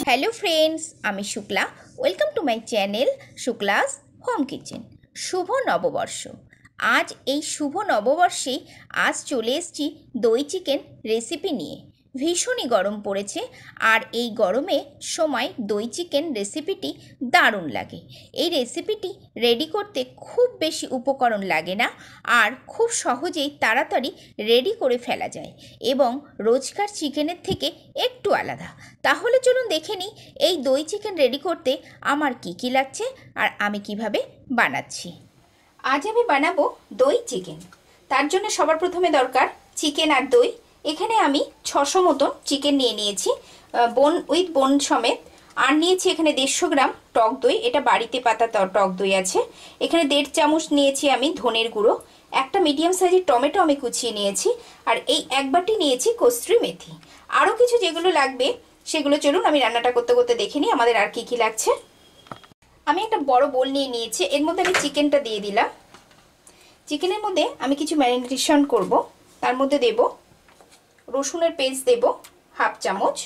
Hello friends, আমি Shukla. Welcome to my channel Shukla's home kitchen. শুভ নববর্ষ। আজ এই শুভ নববর্ষে আজ চলে এসেছি দই চিকেন রেসিপি নিয়ে। ভীষণই গরম পড়েছে, আর এই গরমে সময় দই চিকেন রেসিপিটি দারুণ লাগে। এই রেসিপিটি রেডি করতে খুব বেশি উপকরণ লাগে না, আর খুব সহজেই তাড়াতাড়ি রেডি করে ফেলা যায় এবং রোজকার চিকেনের থেকে একটু আলাদা। তাহলে চলুন দেখে নিই এই দই চিকেন রেডি করতে আমার কি কি লাগছে আর আমি কিভাবে বানাচ্ছি। আজ আমি বানাবো দই চিকেন। তার জন্য সবার প্রথমে দরকার চিকেন আর দই। এখানে আমি 600 মতন চিকেন নিয়ে নিয়েছি, বোন উইথ বোন সমেত। আর নিয়েছি এখানে 150 গ্রাম টক দই, এটা বাড়িতে পাতা টক দই আছে। এখানে 1.5 চামচ নিয়েছি আমি ধনের গুঁড়ো। একটা মিডিয়াম সাইজের টমেটো আমি কুচিয়ে নিয়েছি, আর এই এক বাটি নিয়েছি কস্তুরি মেথি। আরও কিছু যেগুলো লাগবে সেগুলো চলুন আমি রান্নাটা করতে করতে দেখে নিই আমাদের আর কি কি লাগছে। আমি একটা বড় বোল নিয়ে নিয়েছি, এর মধ্যে আমি চিকেনটা দিয়ে দিলাম। চিকেনের মধ্যে আমি কিছু ম্যারিনেশন করব। তার মধ্যে দেব রসুনের পেস্ট, দেব 1/2 চামচ,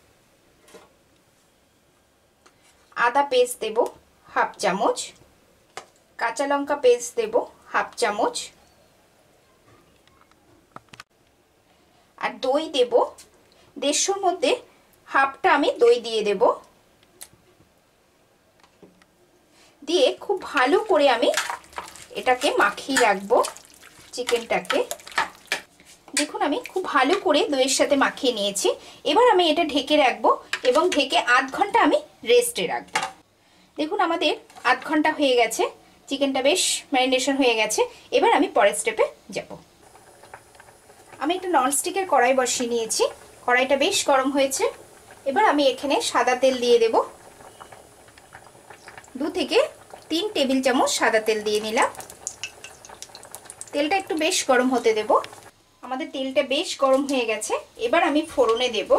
আদা পেস্ট দেব 1/2 চামচ, কাঁচা লঙ্কা পেস্ট দেব 1/2 চামচ, আর দই দেব 150 মধ্যে হাফটা আমি দই দিয়ে দেব। দিয়ে খুব ভালো করে আমি এটাকে মাখিয়ে রাখবো চিকেনটাকে। দেখুন আমি খুব ভালো করে দইয়ের সাথে মাখিয়ে নিয়েছি। এবার আমি এটা ঢেকে রাখবো এবং ঢেকে আধ ঘন্টা আমি রেস্টে রাখবো। দেখুন আমাদের আধ ঘন্টা হয়ে গেছে, চিকেনটা বেশ ম্যারিনেশন হয়ে গেছে। এবার আমি পরের স্টেপে যাব। আমি একটা ননস্টিকের কড়াই বসিয়ে নিয়েছি, কড়াইটা বেশ গরম হয়েছে। এবার আমি এখানে সাদা তেল দিয়ে দেব। 2 থেকে 3 টেবিল চামচ সাদা তেল দিয়ে নিলাম। তেলটা একটু বেশ গরম হতে দেব। আমাদের তেলটা বেশ গরম হয়ে গেছে। এবার আমি ফোড়নে দেব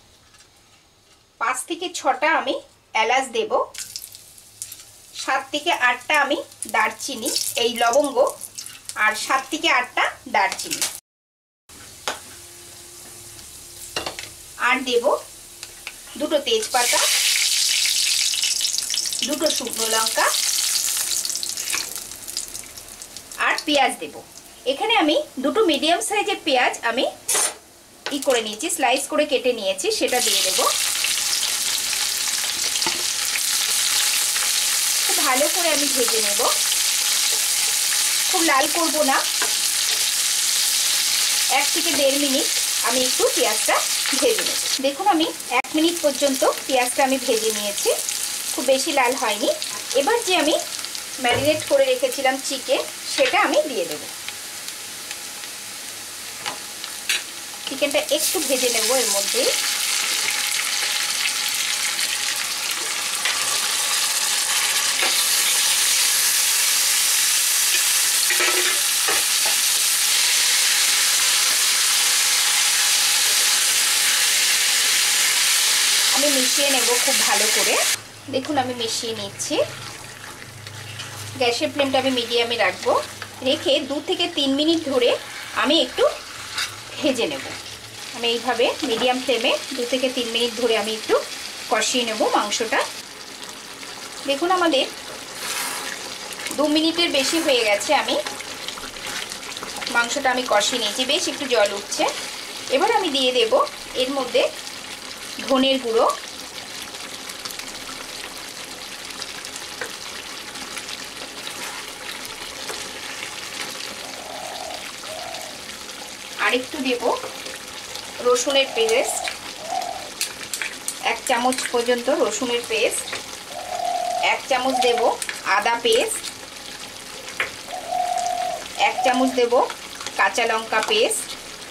5 থেকে 6টা আমি এলাচ দেব, 7 থেকে 8টা আমি দারচিনি এই লবঙ্গ, আর 7 থেকে 8টা দারচিনি। আর দেব 2টো তেজপাতা, 2টো শুকনো লঙ্কা, আর পেঁয়াজ দেব। এখানে আমি 2টো মিডিয়াম সাইজের পেঁয়াজ আমি করে নিয়েছি, স্লাইস করে কেটে নিয়েছি, সেটা দিয়ে দেব। খুব ভালো করে আমি ভেজে নেব, খুব লাল করব না। 1 থেকে 1.5 মিনিট আমি একটু পেঁয়াজটা ভেজে নেব। দেখুন আমি 1 মিনিট পর্যন্ত পেঁয়াজটা আমি ভেজে নিয়েছি, খুব বেশি লাল হয়নি। এবার যে আমি ম্যারিনেট করে রেখেছিলাম চিকেন, সেটা আমি দিয়ে দেব। চিকেনটা একটু ভেজে নেব এর মধ্যে। আমি মিশিয়ে নেব খুব ভালো করে। দেখুন আমি মিশিয়ে নিচ্ছি। গ্যাসের ফ্লেমটা আমি মিডিয়ামে রাখবো, রেখে 2 থেকে 3 মিনিট ধরে আমি একটু ভেজে নেব। আমি এইভাবে মিডিয়াম ফ্লেমে 2 থেকে 3 মিনিট ধরে আমি একটু কষিয়ে নেব মাংসটা। দেখুন আমাদের 2 মিনিটের বেশি হয়ে গেছে, আমি মাংসটা আমি কষিয়ে নিয়েছি, বেশ একটু জল উঠছে। এবার আমি দিয়ে দেব এর মধ্যে ধনের গুঁড়ো, আরেকটু দেব রসুনের পেস্ট, 1 চামচ পর্যন্ত রসুনের পেস্ট, 1 চামচ দেব আদা পেস্ট, 1 চামচ দেব কাঁচা লঙ্কা পেস্ট,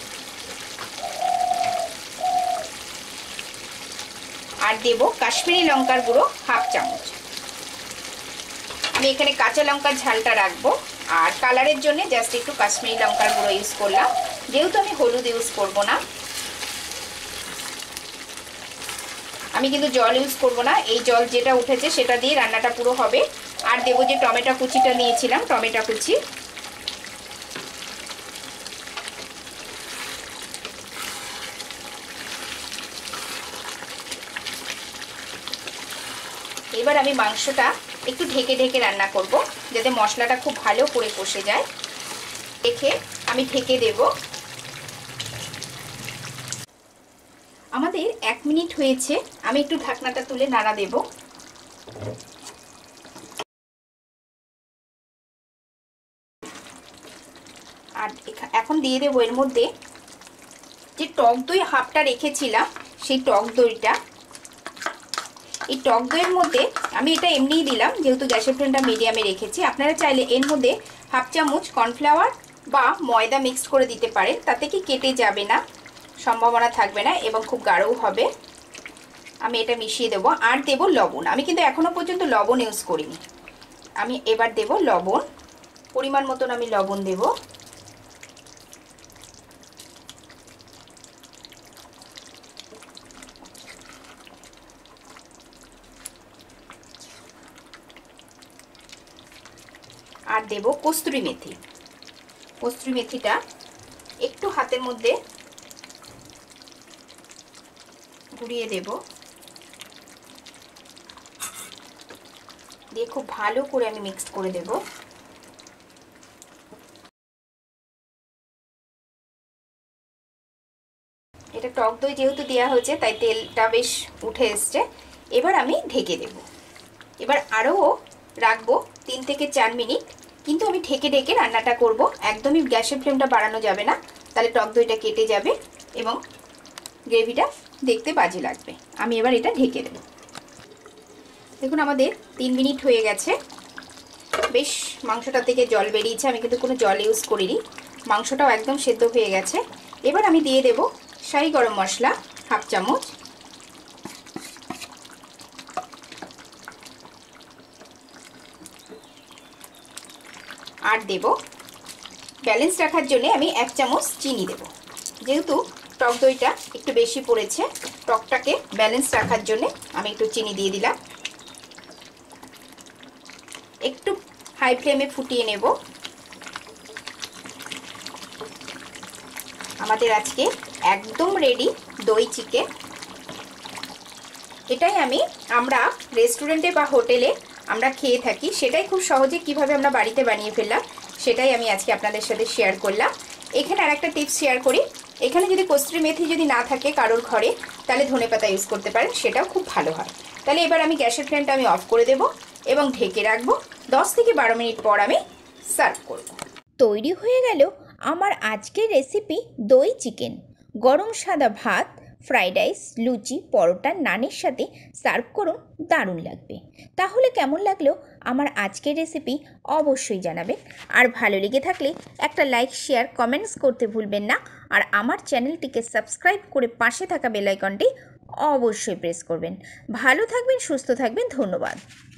আর দেব কাশ্মীরি লঙ্কার গুঁড়ো 1/2 চামচ। আমি এখানে কাঁচা লঙ্কার ঝালটা রাখবো, আর কালারের জন্য জাস্ট একটু কাশ্মীরি লঙ্কার গুঁড়ো ইউজ করলাম, যেহেতু আমি হলুদ ইউজ করব না। আমি কিন্তু জল ইউজ করব না, এই জল যেটা উঠেছে সেটা দিয়ে রান্নাটা পুরো হবে। আর দেবো যে টমেটো কুচিটা নিয়েছিলাম, টমেটো কুচি, এবার আমি মাংসটা একটু ঢেকে ঢেকে রান্না করব, যাতে মশলাটা খুব ভালো করে কষে যায়। দেখে আমি ঢেকে দেব। আমাদের 1 মিনিট হয়েছে, আমি একটু ঢাকনাটা তুলে নাড়া দেব। আর এখন দিয়ে দেবো এর মধ্যে যে টক দই হাফটা রেখেছিলাম, সেই টক দইটা। এই টক দইয়ের মধ্যে আমি এটা এমনিই দিলাম, যেহেতু গ্যাসের ফ্লেমটা মিডিয়ামে রেখেছি। আপনারা চাইলে এর মধ্যে হাফ চামচ কর্নফ্লাওয়ার বা ময়দা মিক্সড করে দিতে পারেন, তাতে কি কেটে যাবে না, সম্ভাবনা থাকবে না এবং খুব গাঢ়ও হবে। আমি এটা মিশিয়ে দেবো। আর দেব লবণ। আমি কিন্তু এখনো পর্যন্ত লবণ ইউজ করিনি। আমি এবার দেব লবণ, পরিমাণ মতন আমি লবণ দেব। আর দেব কস্তুরি মেথি। কস্তুরি মেথিটা একটু হাতের মধ্যে ঘুরিয়ে দেব, দিয়ে খুব ভালো করে আমি মিক্স করে দেব। এটা টক দই যেহেতু দেওয়া হয়েছে, তাই তেলটা বেশ উঠে এসছে। এবার আমি ঢেকে দেব। এবার আরও রাখবো 3 থেকে 4 মিনিট, কিন্তু আমি ঢেকে ঢেকে রান্নাটা করব। একদমই গ্যাসের ফ্লেমটা বাড়ানো যাবে না, তাহলে টক দইটা কেটে যাবে এবং গ্রেভিটা দেখতে বাজে লাগবে। আমি এবার এটা ঢেকে দেব। দেখুন আমাদের 3 মিনিট হয়ে গেছে। বেশ মাংসটা থেকে জল বেরিয়েছে, আমি কিন্তু কোনো জল ইউজ করিনি। মাংসটাও একদম সেদ্ধ হয়ে গেছে। এবার আমি দিয়ে দেব শাহি গরম মশলা হাফ চামচ, আর দেব ব্যালেন্স রাখার জন্য আমি 1 চামচ চিনি দেব। যেহেতু টক দইটা একটু বেশি পড়েছে, টকটাকে ব্যালেন্স রাখার জন্য আমি একটু চিনি দিয়ে দিলাম। একটু হাই ফ্লেমে ফুটিয়ে নেব। আমাদের আজকে একদম রেডি দই চিকেন। এটাই আমরা রেস্টুরেন্টে বা হোটেলে আমরা খেয়ে থাকি, সেটাই খুব সহজে কিভাবে আমরা বাড়িতে বানিয়ে ফেললাম সেটাই আমি আজকে আপনাদের সাথে শেয়ার করলাম। এখানে আর একটা টিপস শেয়ার করি। এখানে যদি কস্তুরি মেথি যদি না থাকে কারোর ঘরে, তাহলে ধনেপাতা ইউজ করতে পারেন, সেটাও খুব ভালো হয়। তাহলে এবার আমি গ্যাসের ফ্লেমটা আমি অফ করে দেব এবং ঢেকে রাখবো। 10 থেকে 12 মিনিট পর আমি সার্ভ করব। তৈরি হয়ে গেল আমার আজকের রেসিপি দই চিকেন। গরম সাদা ভাত, ফ্রাইড রাইস, লুচি, পরোটা, নানের সাথে সার্ভ করুন, দারুণ লাগবে। তাহলে কেমন লাগলো আমার আজকের রেসিপি অবশ্যই জানাবেন। আর ভালো লেগে থাকলে একটা লাইক, শেয়ার, কমেন্টস করতে ভুলবেন না। আর আমার চ্যানেলটিকে সাবস্ক্রাইব করে পাশে থাকা বেল আইকনটি অবশ্যই প্রেস করবেন। ভালো থাকবেন, সুস্থ থাকবেন। ধন্যবাদ।